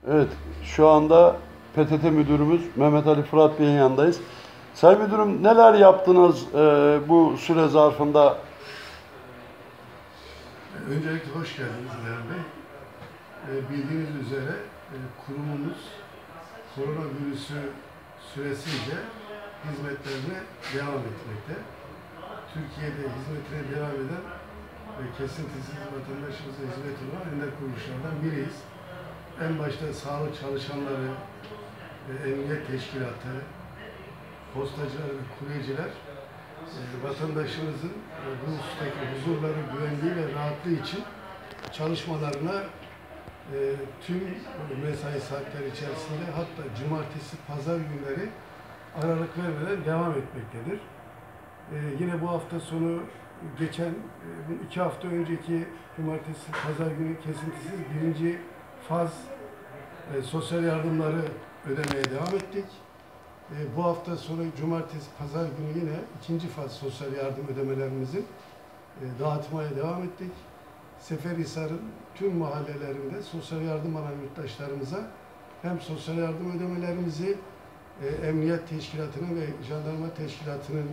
Evet, şu anda PTT Müdürümüz Mehmet Ali Fırat Bey'in yanındayız. Sayın Müdürüm, neler yaptınız bu süre zarfında? Öncelikle hoş geldiniz İlhan Bey. Bildiğiniz üzere kurumumuz koronavirüsü süresince hizmetlerine devam etmekte. Türkiye'de hizmetine devam eden ve kesintisiz vatandaşımıza hizmet olan ender kuruluşlardan biriyiz. En başta sağlık çalışanları, emniyet teşkilatı, postacılar ve kuryeciler vatandaşımızın bu husustaki huzurları, güvenliği ve rahatlığı için çalışmalarına tüm mesai saatleri içerisinde, hatta cumartesi, pazar günleri aralık vermeden devam etmektedir. Yine bu hafta sonu geçen 2 hafta önceki cumartesi, pazar günü kesintisiz birinci faz sosyal yardımları ödemeye devam ettik. Bu hafta sonu cumartesi, pazar günü yine ikinci faz sosyal yardım ödemelerimizi dağıtmaya devam ettik. Seferihisar'ın tüm mahallelerinde sosyal yardım alan yurttaşlarımıza hem sosyal yardım ödemelerimizi Emniyet Teşkilatı'nın ve Jandarma Teşkilatı'nın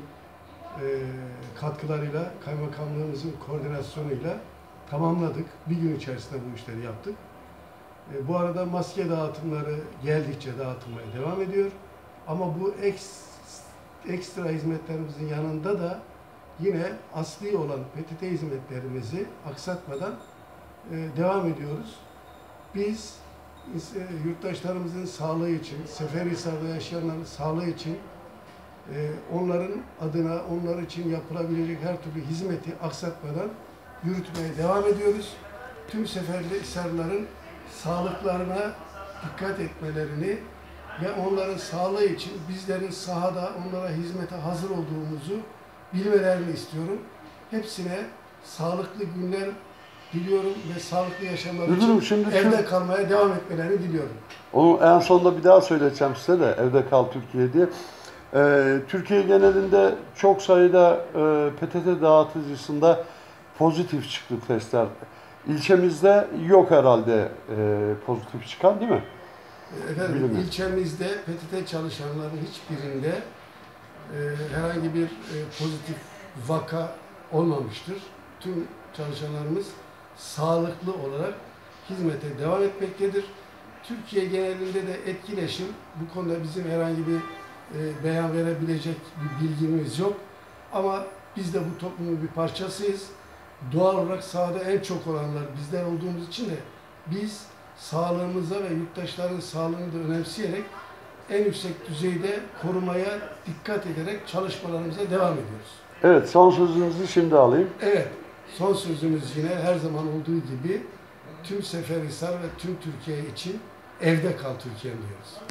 katkılarıyla, kaymakamlığımızın koordinasyonuyla tamamladık. Bir gün içerisinde bu işleri yaptık. Bu arada maske dağıtımları geldikçe dağıtılmaya devam ediyor. Ama bu ekstra hizmetlerimizin yanında da yine asli olan PTT hizmetlerimizi aksatmadan devam ediyoruz. Biz yurttaşlarımızın sağlığı için, Seferihisar'da yaşayanların sağlığı için onların adına, onlar için yapılabilecek her türlü hizmeti aksatmadan yürütmeye devam ediyoruz. Tüm Seferihisarlıların sağlıklarına dikkat etmelerini ve onların sağlığı için bizlerin sahada onlara hizmete hazır olduğumuzu bilmelerini istiyorum. Hepsine sağlıklı günler diliyorum ve sağlıklı yaşamları için evde kalmaya devam etmelerini diliyorum. Onu en sonunda bir daha söyleyeceğim size de, evde kal Türkiye diye. Türkiye genelinde çok sayıda PTT dağıtıcısında pozitif çıktı testler. İlçemizde yok herhalde pozitif çıkan, değil mi? Efendim, ilçemizde PTT çalışanların hiçbirinde herhangi bir pozitif vaka olmamıştır. Tüm çalışanlarımız sağlıklı olarak hizmete devam etmektedir. Türkiye genelinde de etkileşim, bu konuda bizim herhangi bir beyan verebilecek bir bilgimiz yok. Ama biz de bu toplumun bir parçasıyız. Doğal olarak sahada en çok olanlar bizler olduğumuz için de biz sağlığımıza ve yurttaşların sağlığını da önemseyerek en yüksek düzeyde korumaya dikkat ederek çalışmalarımıza devam ediyoruz. Evet, son sözünüzü şimdi alayım. Evet, son sözümüz yine her zaman olduğu gibi tüm Seferihisar ve tüm Türkiye için evde kal Türkiye diyoruz.